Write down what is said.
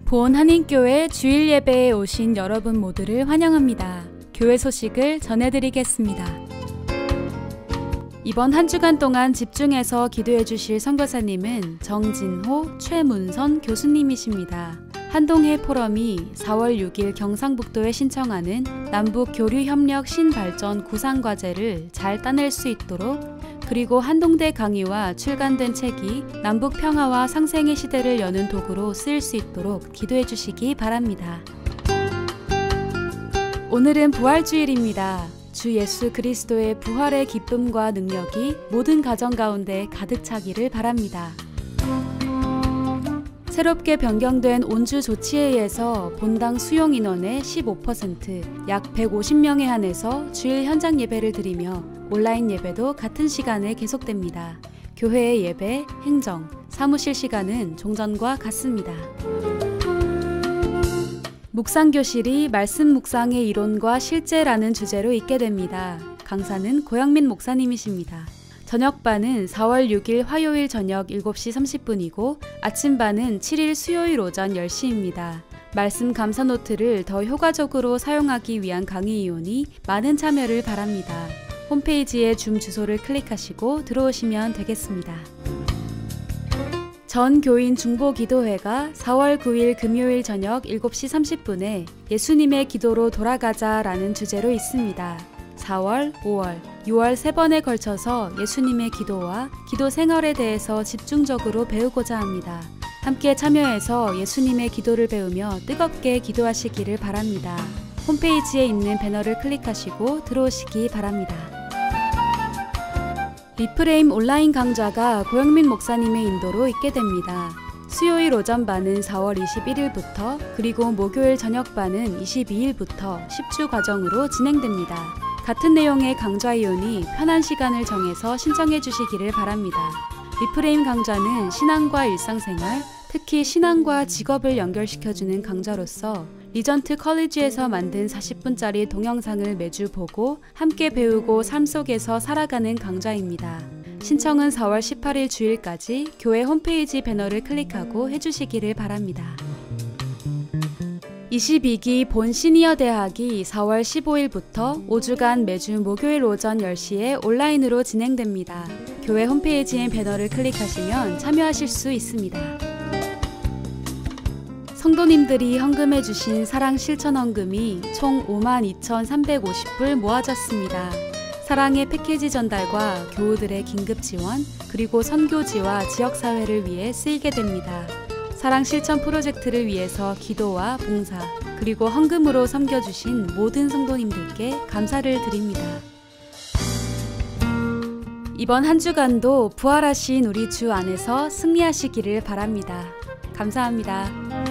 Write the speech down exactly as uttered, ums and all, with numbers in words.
보온 한인교회 주일 예배에 오신 여러분 모두를 환영합니다. 교회 소식을 전해드리겠습니다. 이번 한 주간 동안 집중해서 기도해 주실 선교사님은 정진호, 최문선 교수님이십니다. 한동회 포럼이 사월 육일 경상북도에 신청하는 남북교류협력 신발전 구상과제를 잘 따낼 수 있도록, 그리고 한동대 강의와 출간된 책이 남북평화와 상생의 시대를 여는 도구로 쓰일 수 있도록 기도해 주시기 바랍니다. 오늘은 부활주일입니다. 주 예수 그리스도의 부활의 기쁨과 능력이 모든 가정 가운데 가득 차기를 바랍니다. 새롭게 변경된 온주 조치에 의해서 본당 수용 인원의 십오 퍼센트, 약 백오십 명에 한해서 주일 현장 예배를 드리며 온라인 예배도 같은 시간에 계속됩니다. 교회의 예배, 행정, 사무실 시간은 종전과 같습니다. 묵상교실이 말씀 묵상의 이론과 실제라는 주제로 있게 됩니다. 강사는 고영민 목사님이십니다. 저녁반은 사월 육일 화요일 저녁 일곱 시 삼십 분이고 아침반은 칠일 수요일 오전 열 시입니다. 말씀 감사 노트를 더 효과적으로 사용하기 위한 강의이오니 많은 참여를 바랍니다. 홈페이지에 줌 주소를 클릭하시고 들어오시면 되겠습니다. 전 교인 중보기도회가 사월 구일 금요일 저녁 일곱 시 삼십 분에 예수님의 기도로 돌아가자 라는 주제로 있습니다. 사월, 오월, 유월 세 번에 걸쳐서 예수님의 기도와 기도 생활에 대해서 집중적으로 배우고자 합니다. 함께 참여해서 예수님의 기도를 배우며 뜨겁게 기도하시기를 바랍니다. 홈페이지에 있는 배너를 클릭하시고 들어오시기 바랍니다. 리프레임 온라인 강좌가 고영민 목사님의 인도로 있게 됩니다. 수요일 오전반은 사월 이십일일부터, 그리고 목요일 저녁반은 이십이일부터 십 주 과정으로 진행됩니다. 같은 내용의 강좌이오니 편한 시간을 정해서 신청해 주시기를 바랍니다. 리프레임 강좌는 신앙과 일상생활, 특히 신앙과 직업을 연결시켜주는 강좌로서 리전트 컬리지에서 만든 사십 분짜리 동영상을 매주 보고 함께 배우고 삶 속에서 살아가는 강좌입니다. 신청은 사월 십팔일 주일까지 교회 홈페이지 배너를 클릭하고 해주시기를 바랍니다. 이십이기 본 시니어 대학이 사월 십오일부터 오 주간 매주 목요일 오전 열 시에 온라인으로 진행됩니다. 교회 홈페이지의 배너를 클릭하시면 참여하실 수 있습니다. 성도님들이 헌금해 주신 사랑 실천 헌금이 총 오만 이천삼백오십 불 모아졌습니다. 사랑의 패키지 전달과 교우들의 긴급 지원, 그리고 선교지와 지역사회를 위해 쓰이게 됩니다. 사랑 실천 프로젝트를 위해서 기도와 봉사, 그리고 헌금으로 섬겨주신 모든 성도님들께 감사를 드립니다. 이번 한 주간도 부활하신 우리 주 안에서 승리하시기를 바랍니다. 감사합니다.